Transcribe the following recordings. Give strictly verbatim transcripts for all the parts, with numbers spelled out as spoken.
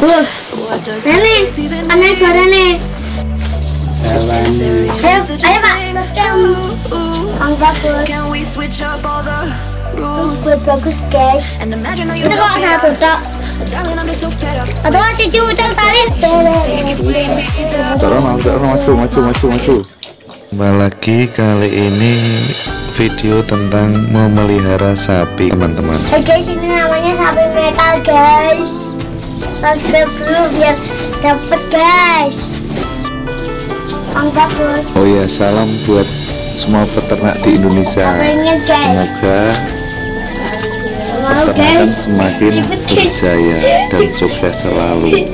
Uh, nenek, aneh suara nih. Ayo, ayo Pak, Kang bagus. Buat bagus guys. Itu kok satu tok. Atau masih cucuk tadi. Dorong, dorong, maju, maju, maju, maju. Kembali lagi, kali ini video tentang memelihara sapi, teman-teman. Hey guys, ini namanya sapi metal guys. Subscribe dulu biar dapet guys. Kang bagus. Oh ya, salam buat semua peternak di Indonesia. Semoga peternakan semakin berjaya dan sukses selalu.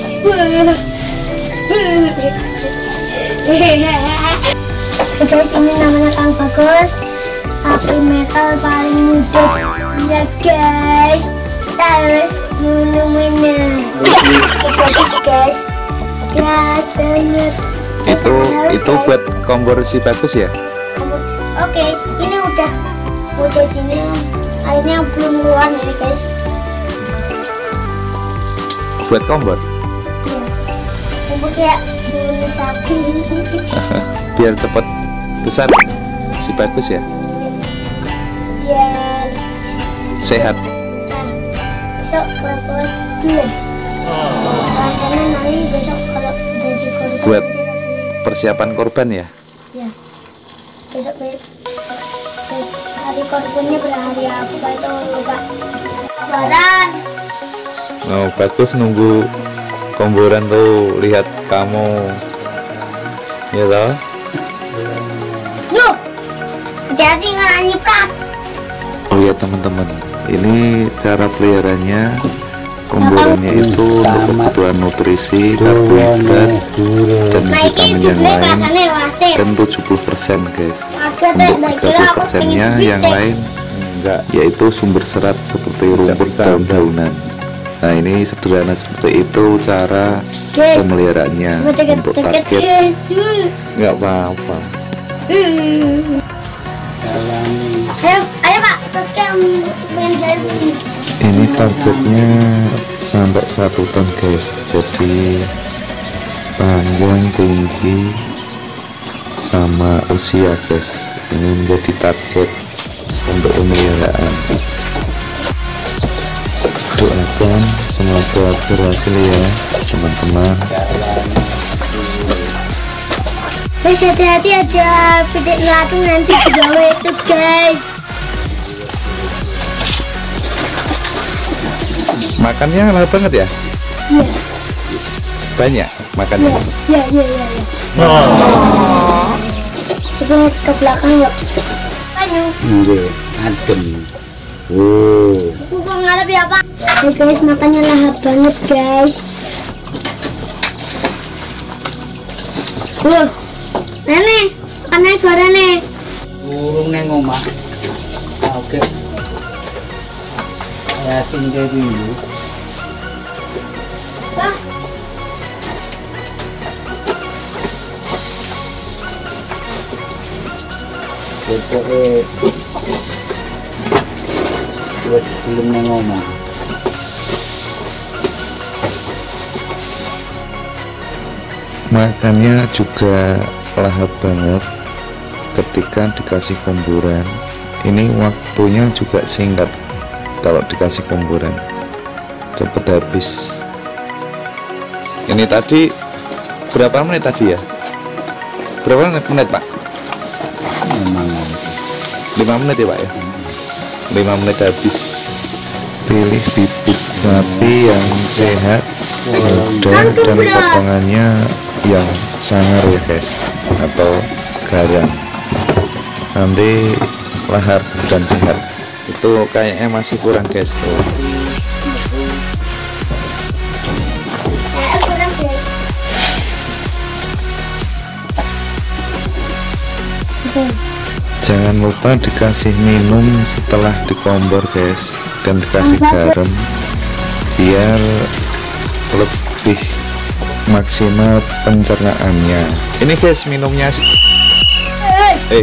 Guys, ini namanya Kang Bagus, sapi metal paling muda ya guys. Kita harus minum-minum. Bagus guys, ya sangat. Itu itu guys. Buat kompor si Bagus ya. Oke, ini udah mau jadinya, airnya belum keluar ya guys. Buat kompor? Iya, kompor kayak bulu sapi. Biar cepat besar si Bagus ya. Biar sehat. Nah, besok kalau dulu. Rasanya nanti besok kalau udah dikorban. Buat persiapan korban ya. Ya. Besok besok hari korbannya berhari apa itu lupa. Badan. Oh, Bagus nunggu komboran tuh, lihat kamu. Ya toh? Duh. Hati-hati nggak nyiprat. Oh ya teman-teman, ini cara peliharanya. Komborannya itu untuk kebutuhan nutrisi, karbohidrat, dan vitamin yang lain, dan tujuh puluh persen guys. Untuk tiga puluh persennya yang lain enggak, yaitu sumber serat seperti rumput daun-daunan. Nah, ini sederhana seperti itu cara pemeliharaannya. Untuk target nggak apa-apa. Ayo, ayo Pak, ini targetnya sampai satu ton guys, jadi panjang, tinggi, sama usia guys. Ini menjadi target untuk pemeliharaan. Doakan semoga berhasil ya teman-teman. Guys, hati-hati ada pedek ngelatung nanti di bawah itu guys. Makannya lahap banget ya? Iya. Banyak makannya? Iya, iya, iya, iya. Oh. Coba ke belakang yuk. Ayo. Iya, adem. Oh. Aku kok ngarep ya Pak? Ya guys, makannya lahap banget guys. Uh, nenek, makannya suara nih. Burung neng omah. Oke. Ya tinggal dulu. Wah. Pokoknya buat belum neng omah. Makannya juga lahap banget ketika dikasih komboran. Ini waktunya juga singkat. Kalau dikasih komboran cepet habis. Ini tadi berapa menit tadi ya? Berapa menit, menit Pak? lima menit ya Pak ya? lima menit habis. Pilih bibit sapi yang sehat, muda, dan potongannya yang sangar ya guys, atau garang. Nanti lahap dan sehat. Itu kayaknya masih kurang guys tuh. Kurang guys. Jangan lupa dikasih minum setelah dikombor guys, dan dikasih garam biar lebih maksimal pencernaannya. Ini guys minumnya sih. Eh.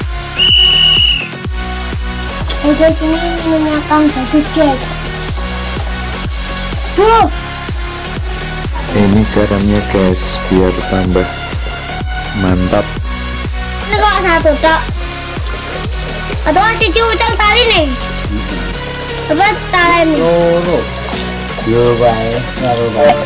Eh guys, ini minumnya Kang Bagus guys. Tuh. Ini garamnya guys, biar tambah mantap. Ini kok satu tok? Atau masih ciucang tali nih? Apa tali nih? loro yo bae karo bae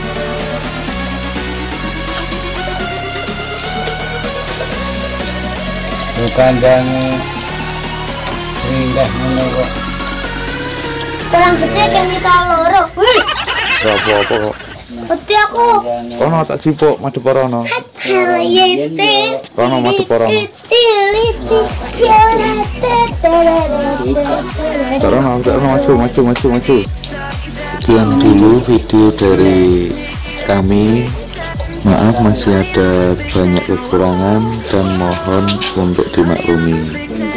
bukan dangi rindah ngono kok Kurang gede kayak misal loro. Wih, Gak apa-apa kok. peti aku. Kono tak sipuk madhep rono. Yeti. Rono madhep rono. Rono, rono maju, maju, maju, maju. Sekian dulu video dari kami. Maaf masih ada banyak kekurangan dan mohon untuk dimaklumi.